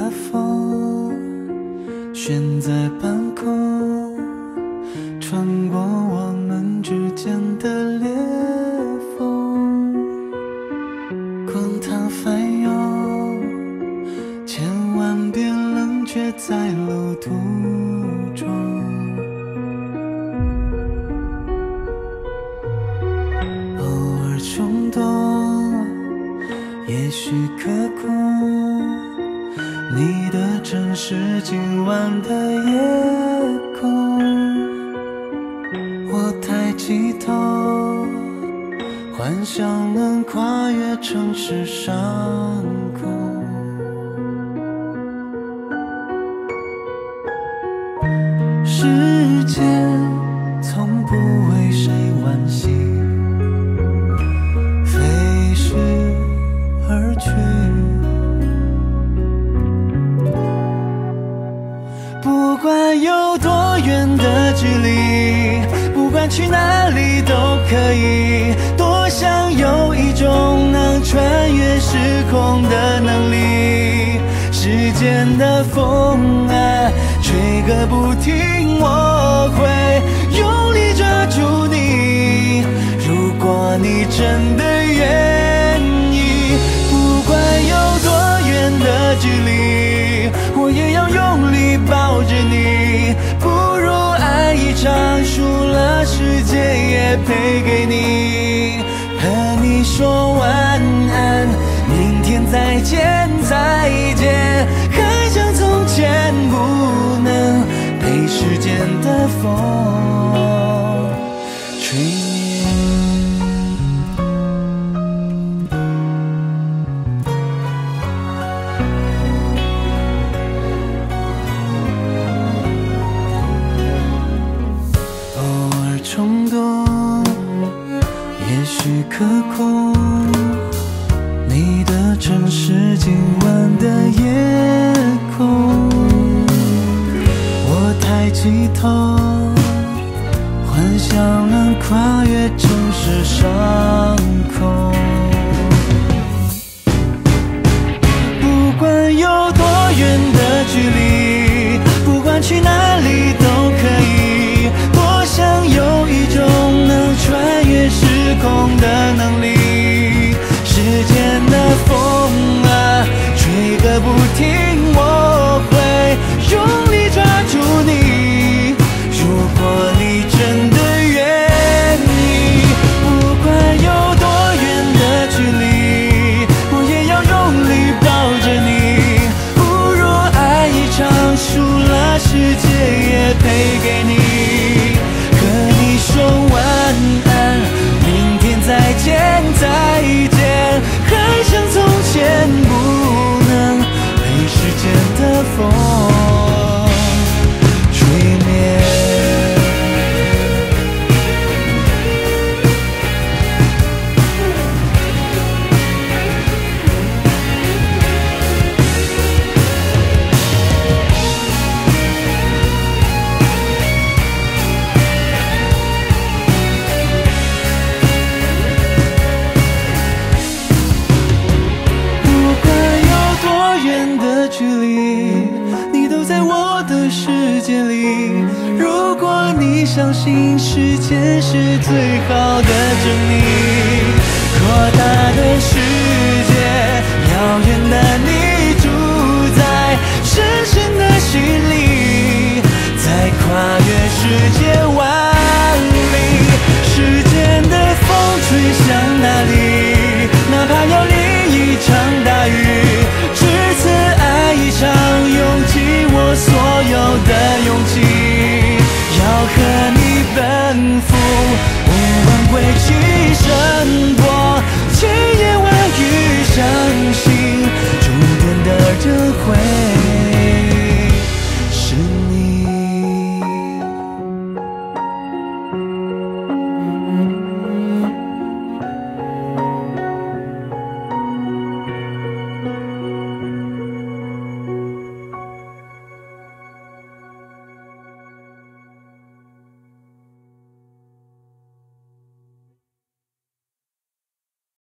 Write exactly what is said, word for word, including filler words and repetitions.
的风悬在半空，穿过我们之间的裂缝，滚烫翻涌，千万别冷却在路途中。偶尔冲动，也许刻骨，你的城市今晚的夜空，我抬起头，幻想能跨越城市上空。时间从不为谁惋惜，飞逝而去，不管有多远的距离，不管去哪里都可以，多想有一种能穿越时空的能力。时间的风啊，吹个不停，我会用力抓住你。如果你真的愿意，不管有多远的距离，我也要用力抱着你。不如爱一场，输了世界也赔给你。和你说晚安，明天再见再见，还像从前不能被时间的风吹灭。偶尔冲动，也许刻骨，你的城市今晚的夜空，我抬起头，幻想能跨越城市上空。不管有多远的距离，不管去哪里都可以，多想有一种能穿越时空的能力。时间的风啊，吹个不停，我会用力抓住你。如果你真的愿意，不管有多远的距离，我也要用力抱着你。不如爱一场，输了世界也赔给你。和你说晚安，明天再见再见，还像从前不能被时间的风吹灭。距离，你都在我的世界里。如果你相信时间是最好的证明，扩大的世界，遥远的你。